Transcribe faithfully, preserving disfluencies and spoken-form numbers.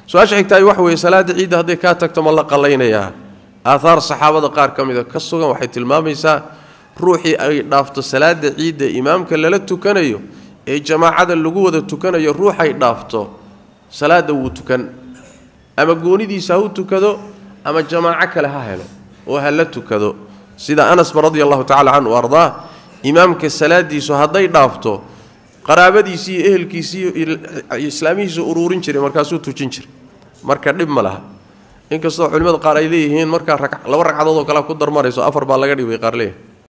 سؤال حigtay wax weey salaada ciid haday ka tagto ma la qalaynaya aathar saxaabada qaar kamida ka sugan waxay tilmaamaysaa ruuxii ay dhaafto salaada ciid imaamka lala tukanayo ee jamaacada lagu wada tukanayo ruuxay dhaafto salaada uu tukan ama goonidiisa uu tukado ama jamaaca kale ha helo oo hala tukado sida Anas radiyallahu ta'ala anhu warda imaamka salaadiisu haday dhaafto qaraabadiisi iyo ehelkiisi iyo islaamiyisu ururin jiray markaas uu tujin jiray marka dib ma laha in kastoo culimada qaar ay leeyihiin marka laba ragcadood oo kala ku darmarayso afar baa laga dhigay qaar leeyahay